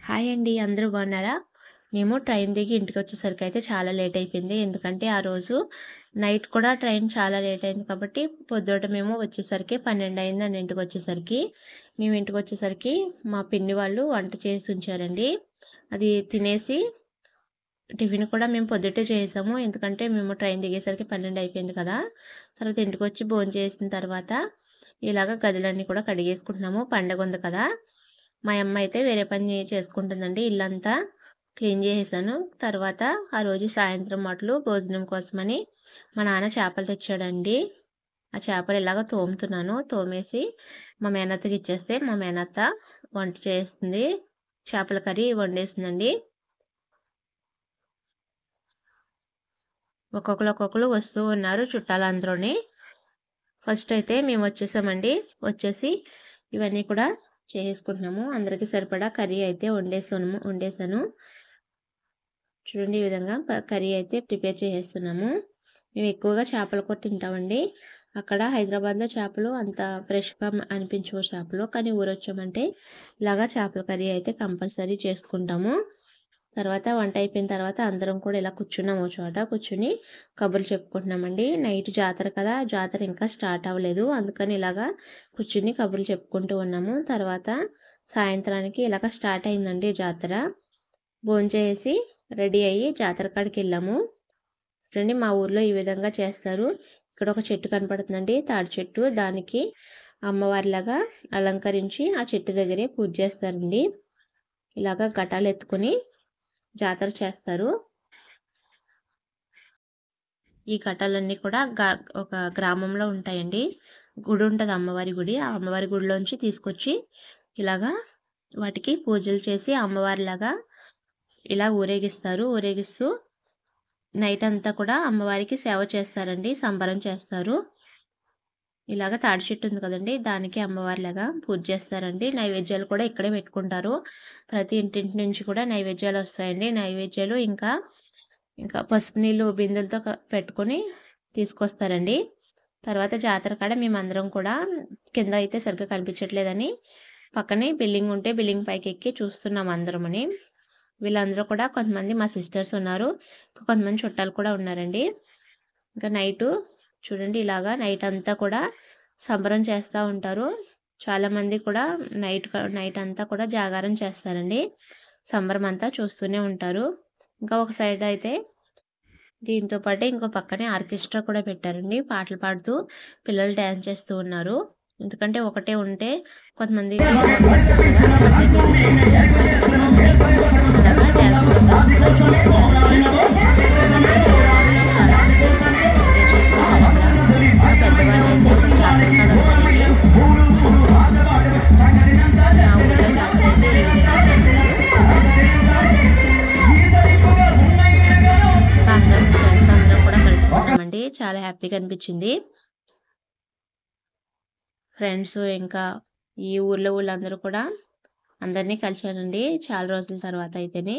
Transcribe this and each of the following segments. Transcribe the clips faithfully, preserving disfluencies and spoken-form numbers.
Hi అండి. అందరూ బాగున్నారా? మేము ట్రైన్ దిగి ఇంటికొచ్చేసరికయితే చాలా లేట్ అయిపోయింది. ఎందుకంటే, ఆ రోజు నైట్ కూడా ట్రైన్ చాలా లేట్ అయింది కాబట్టి, పొద్దుట మేము వచ్చేసరికి పన్నెండు అయిందండి ఇంటికొచ్చేసరికి. మేము ఇంటికొచ్చేసరికి మా పిన్ని వాళ్ళు వంట చేసి ఉంచారండి. అది తినేసి టిఫిన్ కూడా మేము పొద్దుటే చేసాము. ఎందుకంటే, మేము ట్రైన్ దిగేసరికి పన్నెండు అయిపోయింది కదా! తర్వాత ఇంటికొచ్చి భోంచేసిన తర్వాత ఇలాగ గదులన్నీ కూడా కడిగేసుకుంటున్నాము. పండగుంది కదా! మా అమ్మ అయితే వేరే పని చేసుకుంటుందండి. ఇల్లంతా క్లీన్ చేసేసాను. తర్వాత ఆ రోజు సాయంత్రం మాటలు భోజనం కోసమని మా నాన్న చేపలు తెచ్చాడండి. ఆ చేపలు ఇలాగ తోముతున్నాను. తోమేసి మా మేనత్తకి ఇచ్చేస్తే మా మేనత్త వంట చేస్తుంది. చేపల కర్రీ వండేసిందండి. ఒక్కొక్కరు ఒక్కొక్కరు వస్తూ ఉన్నారు చుట్టాలందరూని. ఫస్ట్ అయితే మేము వచ్చేసామండి. వచ్చేసి ఇవన్నీ కూడా చేసుకుంటున్నాము. అందరికీ సరిపడా కర్రీ అయితే వండేసాను వండేసాను. చూడండి ఈ విధంగా కర్రీ అయితే ప్రిపేర్ చేసేస్తున్నాము. మేము ఎక్కువగా చేపల కూర తింటామండి. అక్కడ హైదరాబాద్లో చేపలు అంత ఫ్రెష్గా అనిపించవు చేపలు. కానీ ఊరొచ్చామంటే ఇలాగా చేపల కర్రీ అయితే కంపల్సరీ చేసుకుంటాము. తర్వాత వంట అయిపోయిన తర్వాత అందరం కూడా ఇలా కూర్చున్నాము ఒక చోట. కూర్చుని కబుర్లు చెప్పుకుంటున్నామండి. నైట్ జాతర కదా! జాతర ఇంకా స్టార్ట్ అవ్వలేదు. అందుకని ఇలాగా కూర్చుని కబుర్లు చెప్పుకుంటూ ఉన్నాము. తర్వాత సాయంత్రానికి ఇలాగ స్టార్ట్ అయిందండి జాతర. భోంచేసి రెడీ అయ్యి జాతర కాడికి వెళ్ళాము. చూడండి మా ఊర్లో ఈ విధంగా చేస్తారు. ఇక్కడ ఒక చెట్టు కనపడుతుందండి, తాడి చెట్టు. దానికి అమ్మవారిలాగా అలంకరించి ఆ చెట్టు దగ్గరే పూజ చేస్తారండి. ఇలాగా ఘటాలు ఎత్తుకొని జాతర చేస్తారు. ఈ ఘటాలన్నీ కూడా ఒక గ్రామంలో ఉంటాయండి. గుడి ఉంటుంది, అమ్మవారి గుడి. ఆ అమ్మవారి గుడిలోంచి తీసుకొచ్చి ఇలాగా వాటికి పూజలు చేసి అమ్మవారిలాగా ఇలా ఊరేగిస్తారు. ఊరేగిస్తూ నైట్ అంతా కూడా అమ్మవారికి సేవ చేస్తారండి, సంబరం చేస్తారు. ఇలాగ తాడి చెట్టు ఉంది కదండి, దానికి అమ్మవారిలాగా పూజ చేస్తారండి. నైవేద్యాలు కూడా ఇక్కడే పెట్టుకుంటారు. ప్రతి ఇంటింటి నుంచి కూడా నైవేద్యాలు వస్తాయండి. నైవేద్యాలు ఇంకా ఇంకా పసుపు నీళ్ళు బిందెలతో పెట్టుకొని తీసుకొస్తారండి. తర్వాత జాతర కాడ మేమందరం కూడా కింద అయితే సరిగ్గా కనిపించట్లేదని పక్కనే బిల్డింగ్ ఉంటే బిల్డింగ్ పైకి ఎక్కి చూస్తున్నాం అందరమని. వీళ్ళందరూ కూడా కొంతమంది మా సిస్టర్స్ ఉన్నారు, కొంతమంది చుట్టాలు కూడా ఉన్నారండి. ఇంకా నైటు చూడండి ఇలాగా నైట్ అంతా కూడా సంబరం చేస్తూ ఉంటారు. చాలామంది కూడా నైట్ నైట్ అంతా కూడా జాగారం చేస్తారండి. సంబరం అంతా చూస్తూనే ఉంటారు. ఇంకా ఒక సైడ్ అయితే దీంతో పాటే ఇంకో పక్కనే ఆర్కెస్ట్రా కూడా పెట్టారండి. పాటలు పాడుతూ పిల్లలు డ్యాన్స్ చేస్తూ ఉన్నారు. ఎందుకంటే ఒకటే ఉంటే కొంతమంది చాలా హ్యాపీగా అనిపించింది. ఫ్రెండ్స్ ఇంకా ఈ ఊర్లో వాళ్ళందరూ కూడా అందరినీ కలిశానండి చాలా రోజుల తర్వాత అయితేనే.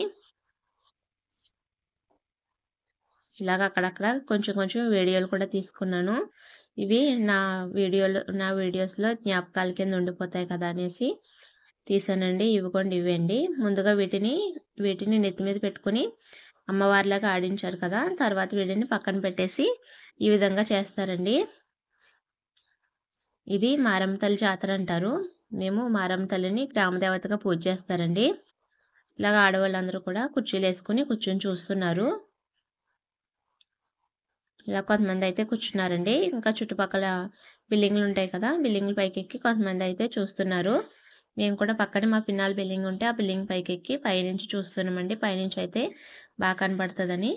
ఇలాగ అక్కడక్కడ కొంచెం కొంచెం వీడియోలు కూడా తీసుకున్నాను. ఇవి నా వీడియోలు నా వీడియోస్లో జ్ఞాపకాల కింద ఉండిపోతాయి కదా అనేసి తీసానండి. ఇవ్వకుండా ఇవ్వండి. ముందుగా వీటిని వీటిని నెత్తి మీద పెట్టుకుని అమ్మవారిలాగా ఆడించారు కదా, తర్వాత వీటిని పక్కన పెట్టేసి ఈ విధంగా చేస్తారండి. ఇది మారమ్మ తల్లి జాతర అంటారు. మేము మారమ్మ తల్లిని గ్రామదేవతగా పూజ చేస్తారండి. ఇలాగ ఆడవాళ్ళందరూ కూడా కుర్చీలు వేసుకుని కూర్చొని చూస్తున్నారు. ఇలా కొంతమంది అయితే కూర్చున్నారండి. ఇంకా చుట్టుపక్కల బిల్డింగ్లు ఉంటాయి కదా, బిల్డింగ్ల పైకి ఎక్కి కొంతమంది అయితే చూస్తున్నారు. మేము కూడా పక్కనే మా పిన్నాల బిల్డింగ్ ఉంటే ఆ బిల్డింగ్ పైకి ఎక్కి పైనుంచి చూస్తున్నామండి. పైనుంచి అయితే బాగా కనపడుతుందని.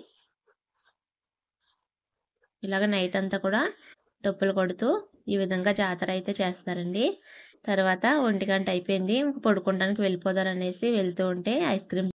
ఇలాగ నైట్ అంతా కూడా డప్పులు కొడుతూ ఈ విధంగా జాతర అయితే చేస్తారండి. తర్వాత ఒంటి గంట అయిపోయింది, ఇంక పడుకోవడానికి వెళ్ళిపోదారనేసి వెళ్తూ ఉంటే ఐస్ క్రీమ్